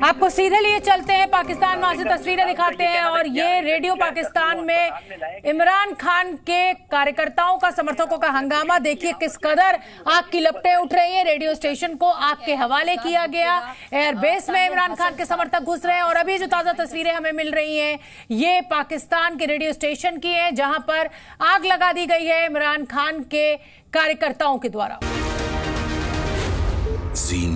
आपको सीधे लिए चलते हैं, पाकिस्तान वहां से तस्वीरें दिखाते हैं और ये रेडियो पाकिस्तान में इमरान खान के कार्यकर्ताओं का, समर्थकों का हंगामा देखिए किस कदर आग की लपटें उठ रही है। रेडियो स्टेशन को आग के हवाले किया गया, एयरबेस में इमरान खान के समर्थक घुस रहे हैं और अभी जो ताजा तस्वीरें हमें मिल रही हैं ये पाकिस्तान के रेडियो स्टेशन की है जहां पर आग लगा दी गई है इमरान खान के कार्यकर्ताओं के द्वारा।